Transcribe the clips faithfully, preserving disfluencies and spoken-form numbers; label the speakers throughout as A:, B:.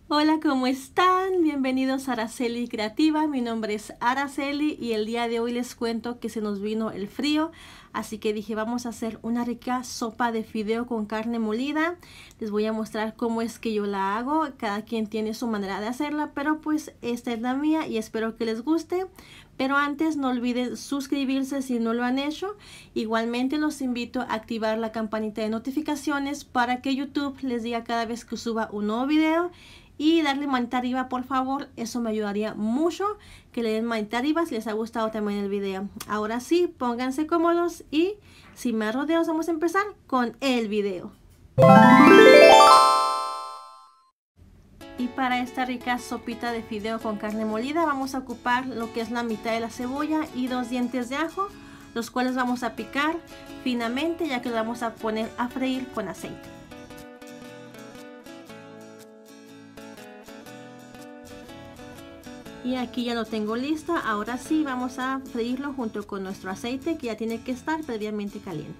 A: Hola, ¿cómo están? Bienvenidos a Araceli Creativa. Mi nombre es Araceli y el día de hoy les cuento que se nos vino el frío, así que dije vamos a hacer una rica sopa de fideo con carne molida. Les voy a mostrar cómo es que yo la hago. Cada quien tiene su manera de hacerla, pero pues esta es la mía y espero que les guste. Pero antes no olviden suscribirse si no lo han hecho. Igualmente los invito a activar la campanita de notificaciones para que YouTube les diga cada vez que suba un nuevo video. Y darle manita arriba, por favor, eso me ayudaría mucho, que le den manita arriba si les ha gustado también el video. Ahora sí, pónganse cómodos y sin más rodeos vamos a empezar con el video. Y para esta rica sopita de fideo con carne molida vamos a ocupar lo que es la mitad de la cebolla y dos dientes de ajo, los cuales vamos a picar finamente ya que lo vamos a poner a freír con aceite. Y aquí ya lo tengo lista. Ahora sí vamos a freírlo junto con nuestro aceite que ya tiene que estar previamente caliente.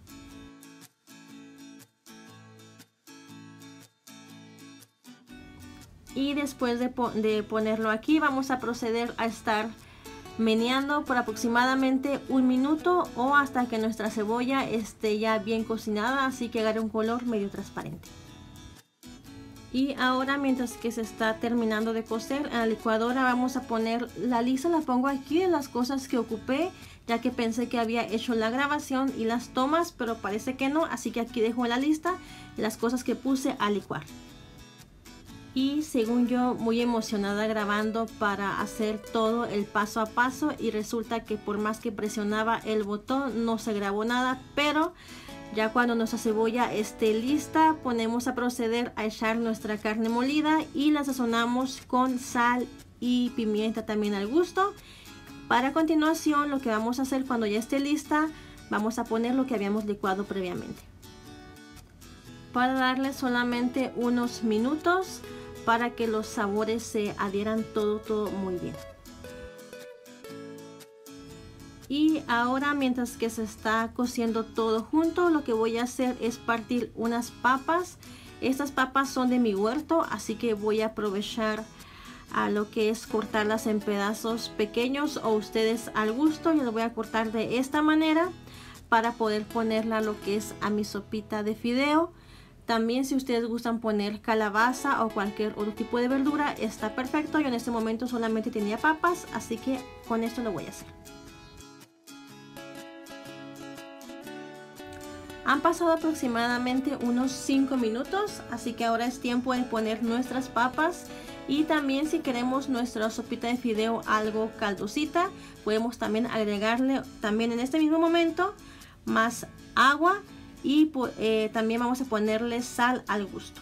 A: Y después de, po de ponerlo aquí vamos a proceder a estar meneando por aproximadamente un minuto o hasta que nuestra cebolla esté ya bien cocinada, así que agarre un color medio transparente. Y ahora mientras que se está terminando de cocer en la licuadora vamos a poner la lista, la pongo aquí de las cosas que ocupé, ya que pensé que había hecho la grabación y las tomas, pero parece que no, así que aquí dejo en la lista las cosas que puse a licuar. Y según yo muy emocionada grabando para hacer todo el paso a paso y resulta que por más que presionaba el botón no se grabó nada, pero ya cuando nuestra cebolla esté lista, ponemos a proceder a echar nuestra carne molida y la sazonamos con sal y pimienta también al gusto. Para continuación, lo que vamos a hacer cuando ya esté lista, vamos a poner lo que habíamos licuado previamente. Para darle solamente unos minutos para que los sabores se adhieran todo, todo muy bien. Y ahora mientras que se está cociendo todo junto, lo que voy a hacer es partir unas papas. Estas papas son de mi huerto, así que voy a aprovechar a lo que es cortarlas en pedazos pequeños o ustedes al gusto. Yo lo voy a cortar de esta manera para poder ponerla lo que es a mi sopita de fideo. También si ustedes gustan poner calabaza o cualquier otro tipo de verdura está perfecto. Yo en este momento solamente tenía papas, así que con esto lo voy a hacer. Han pasado aproximadamente unos cinco minutos, así que ahora es tiempo de poner nuestras papas. Y también si queremos nuestra sopita de fideo algo caldosita, podemos también agregarle también en este mismo momento más agua y eh, también vamos a ponerle sal al gusto.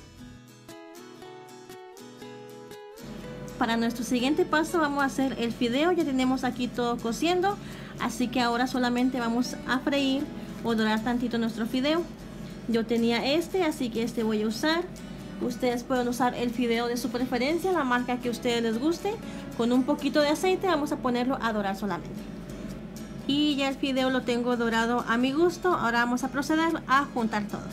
A: Para nuestro siguiente paso vamos a hacer el fideo. Ya tenemos aquí todo cociendo, así que ahora solamente vamos a freír o dorar tantito nuestro fideo. Yo tenía este, así que este voy a usar. Ustedes pueden usar el fideo de su preferencia, la marca que a ustedes les guste. Con un poquito de aceite vamos a ponerlo a dorar solamente. Y ya el fideo lo tengo dorado a mi gusto. Ahora vamos a proceder a juntar todo.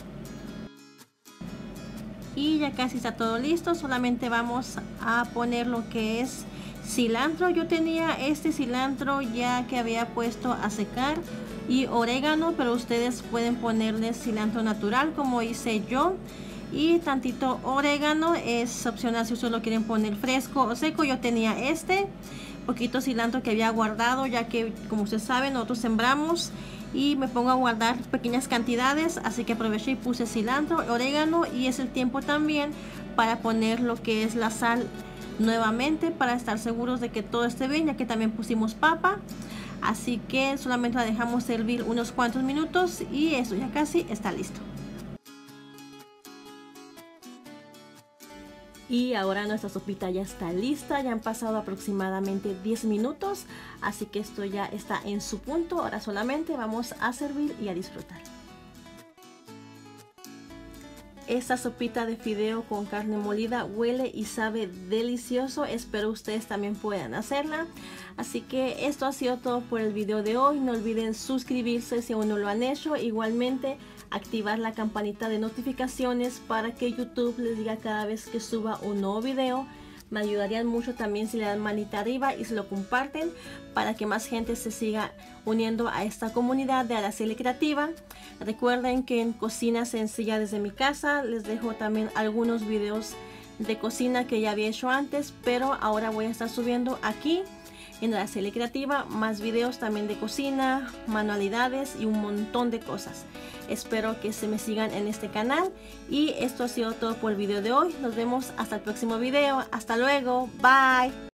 A: Y ya casi está todo listo. Solamente vamos a poner lo que es cilantro. Yo tenía este cilantro ya que había puesto a secar y orégano, pero ustedes pueden ponerle cilantro natural como hice yo. Y tantito orégano, es opcional si ustedes lo quieren poner fresco o seco. Yo tenía este poquito cilantro que había guardado, ya que como ustedes saben nosotros sembramos y me pongo a guardar pequeñas cantidades, así que aproveché y puse cilantro, orégano, y es el tiempo también para poner lo que es la sal nuevamente para estar seguros de que todo esté bien, ya que también pusimos papa. Así que solamente la dejamos hervir unos cuantos minutos y eso ya casi está listo. Y ahora nuestra sopita ya está lista, ya han pasado aproximadamente diez minutos, así que esto ya está en su punto. Ahora solamente vamos a servir y a disfrutar. Esta sopita de fideo con carne molida huele y sabe delicioso. Espero ustedes también puedan hacerla. Así que esto ha sido todo por el video de hoy. No olviden suscribirse si aún no lo han hecho. Igualmente activar la campanita de notificaciones para que YouTube les diga cada vez que suba un nuevo video. Me ayudarían mucho también si le dan manita arriba y se lo comparten para que más gente se siga uniendo a esta comunidad de Araceli Creativa. Recuerden que en Cocina Sencilla desde mi casa les dejo también algunos videos de cocina que ya había hecho antes, pero ahora voy a estar subiendo aquí en Araceli Creativa más videos también de cocina, manualidades y un montón de cosas. Espero que se me sigan en este canal y esto ha sido todo por el video de hoy. Nos vemos hasta el próximo video. Hasta luego. Bye.